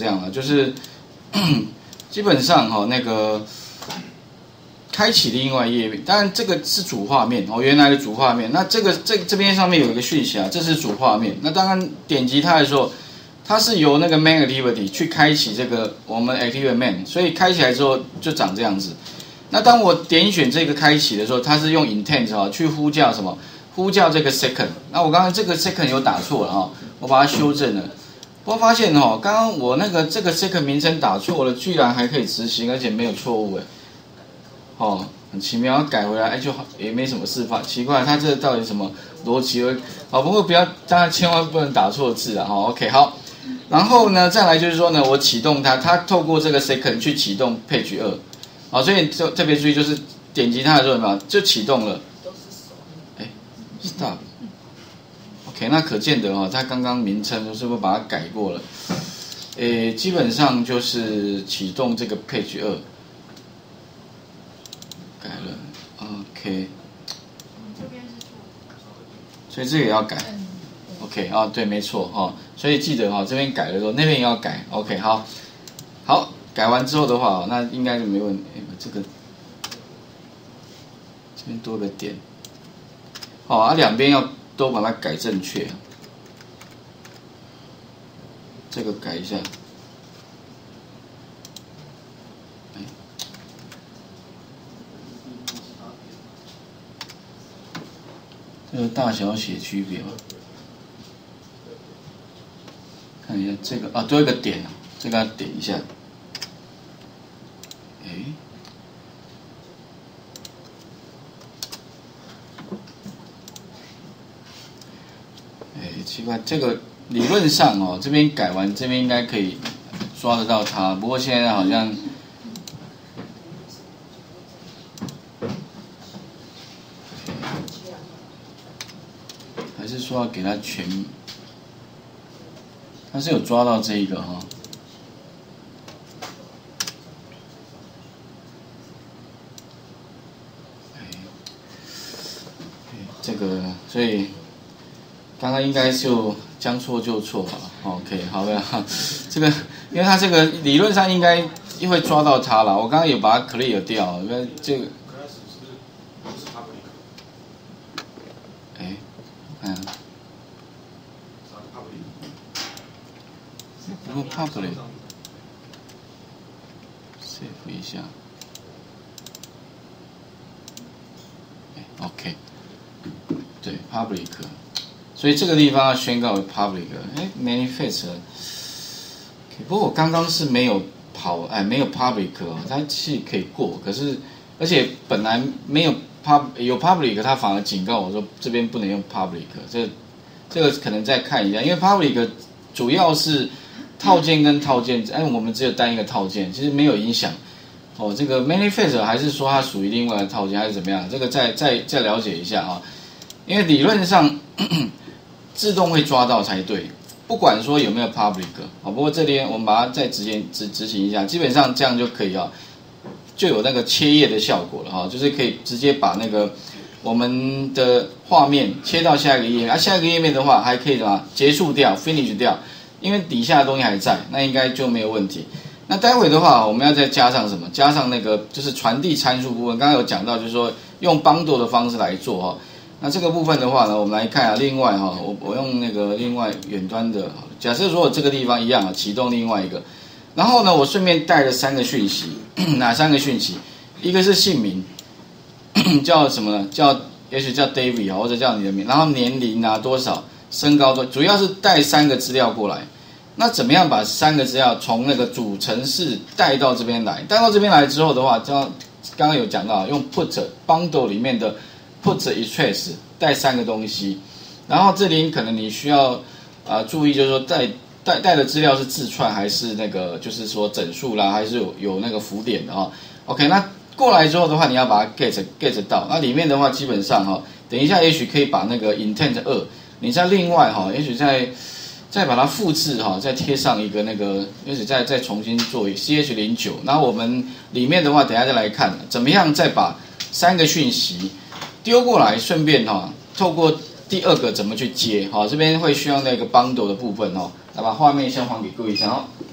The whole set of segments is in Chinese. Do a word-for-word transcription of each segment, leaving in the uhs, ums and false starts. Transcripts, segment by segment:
这样了，就是基本上哈、哦、那个开启另外页面，当然这个是主画面哦，原来的主画面。那这个这这边上面有一个讯息啊，这是主画面。那当然点击它的时候，它是由那个 main activity 去开启这个我们 activate main， 所以开起来之后就长这样子。那当我点选这个开启的时候，它是用 intent 啊去呼叫什么？呼叫这个 second。那我刚刚这个 second 有打错了哈、哦，我把它修正了。我发现哦，刚刚我那个这个 second 名称打错了，居然还可以执行，而且没有错误哎。哦，很奇妙，改回来哎就好，也没什么事发。奇怪，它这到底什么逻辑？好，不过不要，当然千万不能打错字啊。哈、哦、，OK 好。然后呢，再来就是说呢，我启动它，它透过这个 second 去启动 page 二。好，所以就特别注意，就是点击它的时候有没有就启动了？哎 ，stop。OK， 那可见得哈、哦，它刚刚名称是不是把它改过了？诶，基本上就是启动这个 page 二。改了 ，OK， 所以这个也要改 ，OK 啊、哦，对，没错哦，所以记得哈、哦，这边改了之后，那边也要改 ，OK， 好，好，改完之后的话，那应该就没问题。哎，这个这边多个点，好、哦，啊，两边要都把它改正确，这个改一下。这个大小写区别嘛，看一下这个啊，多一个点啊，这个要点一下。哎，哎，奇怪，这个理论上哦，这边改完，这边应该可以抓得到它，不过现在好像。还是说要给它全，它是有抓到这一个哈、哦，哎，这个所以刚刚应该就将错就错了 ，OK， 好的，这个因为它这个理论上应该会抓到它了，我刚刚有把它 clear 掉，因为这个。嗯，不过 public save 一下 ，OK， 对 public， 所以这个地方要宣告为 public， 哎 manifest， 不过我刚刚是没有跑，哎没有 public 哦，它是可以过，可是而且本来没有。pub 有 public， 它反而警告我说这边不能用 public， 这这个可能再看一下，因为 public 主要是套件跟套件，哎，我们只有单一个套件，其实没有影响。哦，这个 manifest 还是说它属于另外的套件，还是怎么样？这个再再再了解一下啊，因为理论上咳咳自动会抓到才对，不管说有没有 public 啊。不过这边我们把它再直接执执行一下，基本上这样就可以啊。就有那个切页的效果了哈，就是可以直接把那个我们的画面切到下一个页面，啊，下一个页面的话还可以什么结束掉 ，finish 掉，因为底下的东西还在，那应该就没有问题。那待会的话，我们要再加上什么？加上那个就是传递参数部分，刚刚有讲到，就是说用 bundle 的方式来做哈。那这个部分的话呢，我们来看啊，另外哈，我我用那个另外远端的，假设说我这个地方一样啊，启动另外一个。然后呢，我顺便带了三个讯息，哪三个讯息？一个是姓名，叫什么呢？叫也许叫 David 啊，或者叫你的名。然后年龄啊多少，身高多，主要是带三个资料过来。那怎么样把三个资料从那个主程式带到这边来？带到这边来之后的话，刚刚刚有讲到，用 put bundle 里面的 put express 带三个东西。然后这里可能你需要啊、呃、注意，就是说带。带带的资料是字串还是那个，就是说整数啦，还是有有那个浮点的哈、哦。OK， 那过来之后的话，你要把它 get get 到。那里面的话，基本上哈、哦，等一下也许可以把那个 intent 二，你再另外哈、哦，也许再再把它复制哈、哦，再贴上一个那个，也许再再重新做 C H 零九。然后我们里面的话，等一下再来看怎么样再把三个讯息丢过来，顺便哈、哦，透过第二个怎么去接，好、哦，这边会需要那个 bundle 的部分哦。来把画面先还给各位一下哦。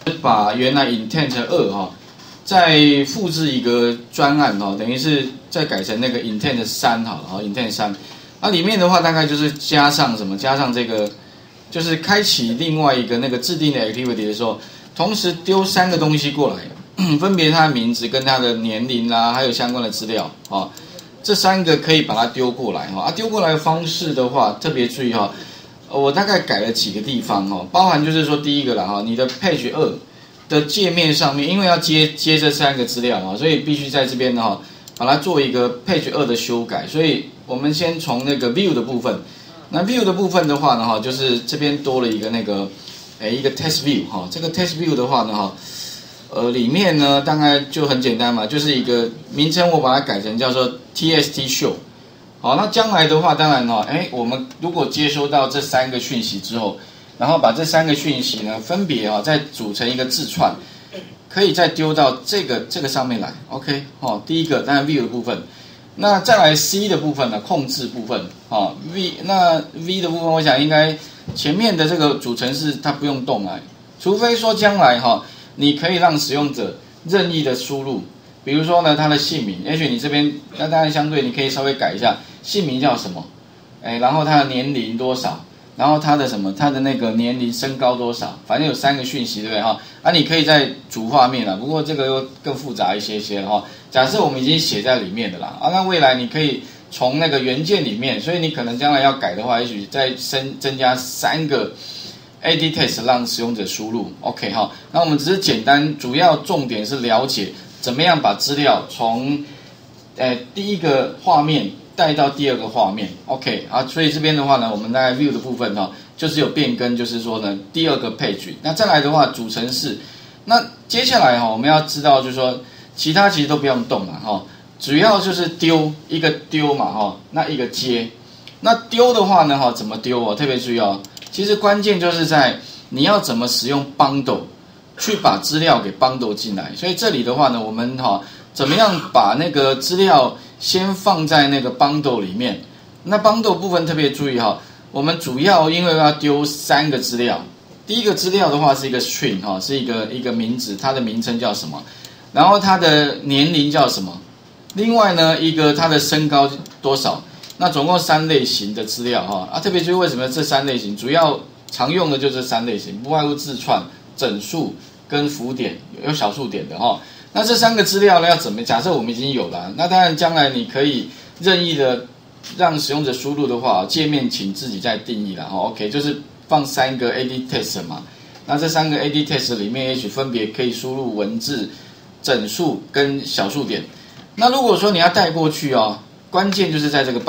把原来 intent 二哈，再复制一个专案哈，等于是再改成那个 intent 三好了哈 ，intent 三。那里面的话大概就是加上什么？加上这个，就是开启另外一个那个制定的 activity 的时候，同时丢三个东西过来，分别它的名字跟它的年龄啦，还有相关的资料啊。这三个可以把它丢过来哈啊，丢过来的方式的话，特别注意哈，我大概改了几个地方哈，包含就是说第一个啦哈，你的 page 二的界面上面，因为要接接这三个资料啊，所以必须在这边哈把它做一个 page 二的修改，所以我们先从那个 view 的部分，那 view 的部分的话呢哈，就是这边多了一个那个诶一个 test view 哈，这个 test view 的话呢哈。呃，里面呢大概就很简单嘛，就是一个名称，我把它改成叫做 T S T show。好，那将来的话，当然哈，哎，我们如果接收到这三个讯息之后，然后把这三个讯息呢分别啊再组成一个字串，可以再丢到这个这个上面来。OK， 哦，第一个当然 view 的部分，那再来 C 的部分呢，控制部分啊 V 那 V 的部分，我想应该前面的这个组成是它不用动来，除非说将来哈。你可以让使用者任意的输入，比如说呢，他的姓名，也许你这边那当然相对你可以稍微改一下，姓名叫什么，哎，然后他的年龄多少，然后他的什么，他的那个年龄身高多少，反正有三个讯息，对不对哈？啊，你可以再主画面了，不过这个又更复杂一些些哈。假设我们已经写在里面的啦，啊，那未来你可以从那个元件里面，所以你可能将来要改的话，也许再增增加三个。A D test 让使用者输入 ，OK 哈，那我们只是简单，主要重点是了解怎么样把资料从，呃第一个画面带到第二个画面 ，OK 啊，所以这边的话呢，我们在 view 的部分哈，就是有变更，就是说呢第二个 page， 那再来的话主程式，那接下来哈我们要知道就是说其他其实都不用动了哈，主要就是丢一个丢嘛哈，那一个接，那丢的话呢哈怎么丢哦？特别注意哦。其实关键就是在你要怎么使用 bundle 去把资料给 bundle 进来，所以这里的话呢，我们哈怎么样把那个资料先放在那个 bundle 里面？那 bundle 部分特别注意哈，我们主要因为要丢三个资料，第一个资料的话是一个 string 哈，是一个一个名字，它的名称叫什么？然后它的年龄叫什么？另外呢，一个它的身高多少？那总共三类型的资料哈啊，特别就是为什么这三类型主要常用的就是三类型，不外乎字串、整数跟符点，有小数点的哈。那这三个资料呢要怎么？假设我们已经有了，那当然将来你可以任意的让使用者输入的话，界面请自己再定义了哈。OK， 就是放三个 A D test 嘛。那这三个 A D test 里面也许分别可以输入文字、整数跟小数点。那如果说你要带过去哦。关键就是在这个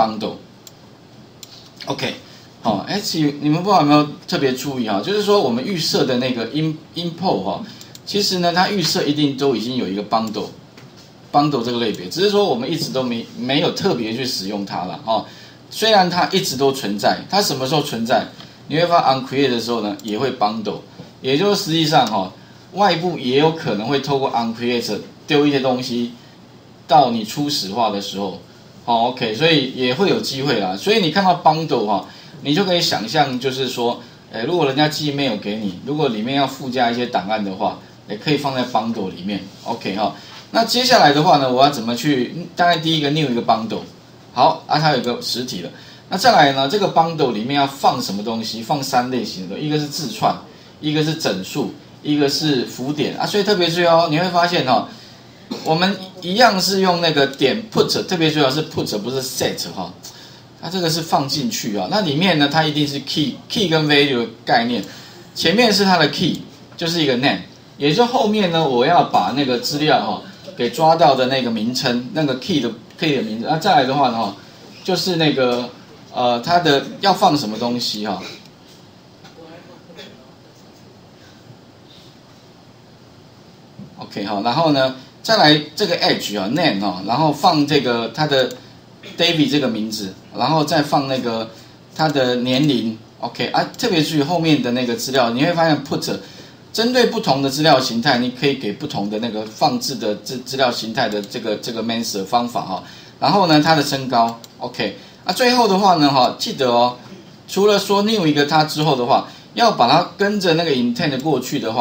bundle，OK， 好，哎，你们不知道有没有特别注意哈？就是说我们预设的那个 in import 哈，其实呢，它预设一定都已经有一个 bundle，bundle bundle 这个类别，只是说我们一直都没没有特别去使用它了哈。虽然它一直都存在，它什么时候存在？你会发 onCreate 的时候呢，也会 bundle， 也就是实际上哈，外部也有可能会透过 onCreate 丢一些东西到你初始化的时候。好 ，OK， 所以也会有机会啦。所以你看到 bundle 哈，你就可以想象，就是说，诶，如果人家寄 mail 给你，如果里面要附加一些档案的话，也可以放在 bundle 里面 ，OK 哈。那接下来的话呢，我要怎么去？大概第一个 new 一个 bundle， 好，啊，它有一个实体了。那再来呢，这个 bundle 里面要放什么东西？放三类型的，一个是字串，一个是整数，一个是符点啊。所以特别注意哦，你会发现哈。我们一样是用那个点 put， 特别主要是 put 不是 set 哈，它这个是放进去啊。那里面呢，它一定是 key key 跟 value 的概念，前面是它的 key， 就是一个 name， 也就后面呢，我要把那个资料哈给抓到的那个名称，那个 key 的 key 的名字。那再来的话呢哈，就是那个呃它的要放什么东西哈。OK 好，然后呢？再来这个 edge 啊 name 啊，然后放这个他的 David 这个名字，然后再放那个他的年龄 ，OK 啊，特别注意后面的那个资料，你会发现 put 针对不同的资料形态，你可以给不同的那个放置的资资料形态的这个这个 master 方法哈。然后呢，他的身高 ，OK 啊，最后的话呢哈，记得哦，除了说 new 一个他之后的话，要把它跟着那个 intent 过去的话。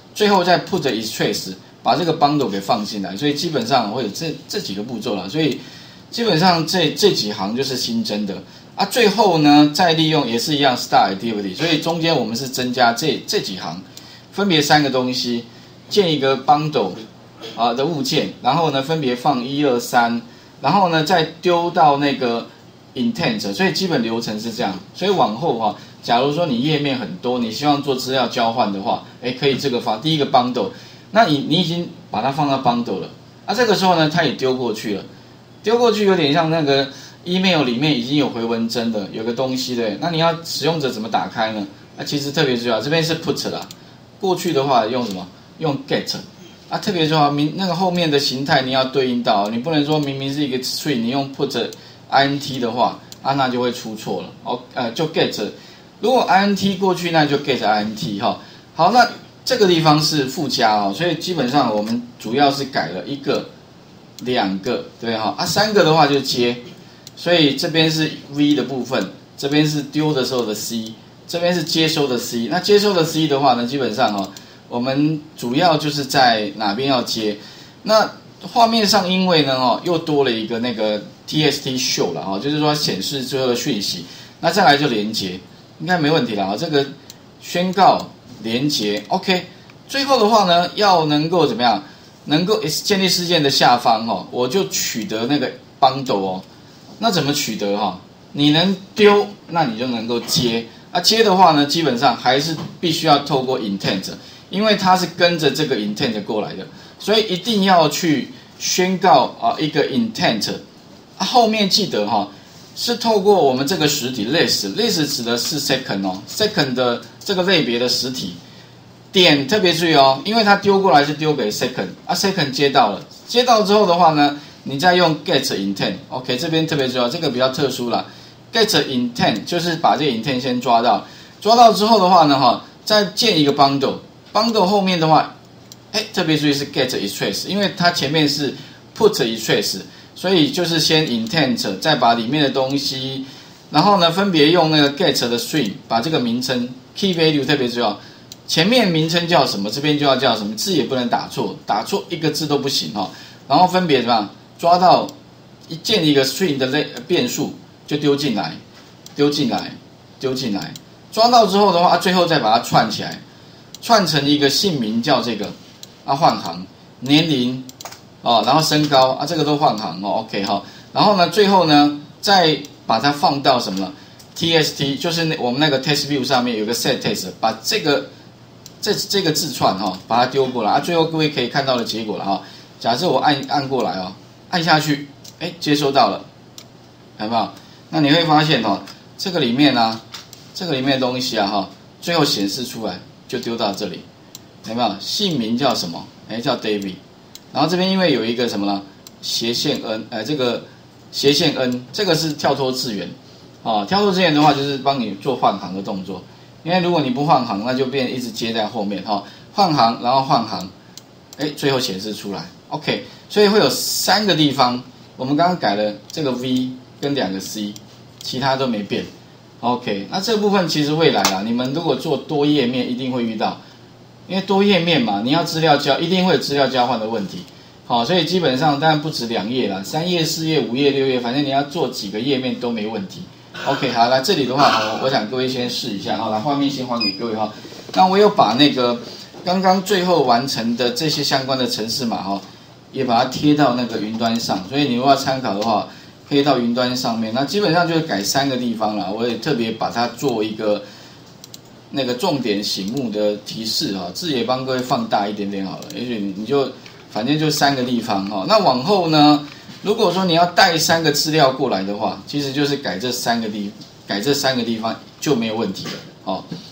最后再 put is trace 把这个 bundle 给放进来，所以基本上会有这这几个步骤啦，所以基本上这这几行就是新增的啊。最后呢，再利用也是一样 start activity， 所以中间我们是增加这这几行，分别三个东西，建一个 bundle 啊的物件，然后呢分别放一二三，然后呢再丢到那个 intent， 所以基本流程是这样。所以往后哈、啊，假如说你页面很多，你希望做资料交换的话，哎，可以这个发第一个 bundle， 那你你已经把它放到 bundle 了，啊，这个时候呢，它也丢过去了，丢过去有点像那个 email 里面已经有回文针的，有个东西的，那你要使用者怎么打开呢？啊，其实特别重要，这边是 put 啦，过去的话用什么？用 get。啊，特别重要，明那个后面的形态你要对应到，你不能说明明是一个 string， 你用 put int 的话，啊，那就会出错了。哦，呃，就 get， 如果 int 过去，那就 get int 哈。好，那这个地方是附加哦，所以基本上我们主要是改了一个、两个，对哈，啊，三个的话就接，所以这边是 v 的部分，这边是丢的时候的 c， 这边是接收的 c。那接收的 c 的话呢，基本上哦。我们主要就是在哪边要接，那画面上因为呢哦又多了一个那个 T S T show 了哈，就是说显示最后的讯息，那再来就连接，应该没问题了啊。这个宣告连接 OK， 最后的话呢要能够怎么样？能够建立事件的下方哦，我就取得那个 bundle 哦，那怎么取得哈？你能丢，那你就能够接啊。接的话呢，基本上还是必须要透过 intent。因为它是跟着这个 intent 过来的，所以一定要去宣告啊一个 intent， 啊后面记得哈、哦、是透过我们这个实体 list， list 指的是 second 哦 second 的这个类别的实体点特别注意哦，因为它丢过来是丢给 second 啊 second 接到了，接到之后的话呢，你再用 get intent OK 这边特别重要，这个比较特殊啦 get intent 就是把这个 intent 先抓到，抓到之后的话呢哈，再建一个 bundle。bundle 后面的话，哎，特别注意是 get is trace， 因为它前面是 put is trace， 所以就是先 intent， 再把里面的东西，然后呢分别用那个 get 的 string 把这个名称 key value 特别重要，前面名称叫什么，这边就要叫什么，字也不能打错，打错一个字都不行哈、哦。然后分别怎么样抓到一建一个 string 的类变数就丢进来，丢进来，丢进来，抓到之后的话，最后再把它串起来。串成一个姓名叫这个啊换行，年龄哦，然后身高啊这个都换行哦 OK 哈、哦，然后呢最后呢再把它放到什么呢 T S T 就是那我们那个 test view 上面有个 set test， 把这个这这个字串哈、哦、把它丢过来啊，最后各位可以看到的结果了哈、哦。假设我按按过来哦，按下去，哎接收到了，有没有？那你会发现哦，这个里面呢、啊，这个里面的东西啊哈、哦，最后显示出来。就丢到这里，有没有？姓名叫什么？哎，叫 David。然后这边因为有一个什么呢？斜线 n， 哎，这个斜线 n， 这个是跳脱字元，啊、哦，跳脱字元的话就是帮你做换行的动作。因为如果你不换行，那就变一直接在后面哈、哦。换行，然后换行，哎，最后显示出来 ，OK。所以会有三个地方，我们刚刚改了这个 V 跟两个 C， 其他都没变。OK， 那这部分其实未来啊，你们如果做多页面一定会遇到，因为多页面嘛，你要资料交，一定会有资料交换的问题。好，所以基本上当然不止两页啦，三页、四页、五页、六页，反正你要做几个页面都没问题。OK， 好，来这里的话，我我想各位先试一下，好，来画面先还给各位哈。那我有把那个刚刚最后完成的这些相关的程式码哈，也把它贴到那个云端上，所以你如果要参考的话。可以到云端上面，那基本上就是改三个地方了。我也特别把它做一个那个重点醒目的提示哈，字也帮各位放大一点点好了。也许你就反正就三个地方哈。那往后呢，如果说你要带三个资料过来的话，其实就是改这三个地改这三个地方就没有问题了。哦。